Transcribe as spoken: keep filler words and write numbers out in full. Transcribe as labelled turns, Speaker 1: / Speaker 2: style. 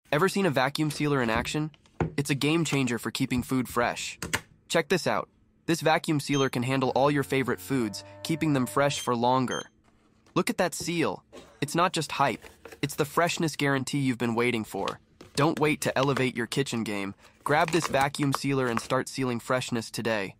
Speaker 1: Ever seen a vacuum sealer in action? It's a game changer for keeping food fresh. Check this out. This vacuum sealer can handle all your favorite foods, keeping them fresh for longer. Look at that seal. It's not just hype. It's the freshness guarantee you've been waiting for. Don't wait to elevate your kitchen game. Grab this vacuum sealer and start sealing freshness today.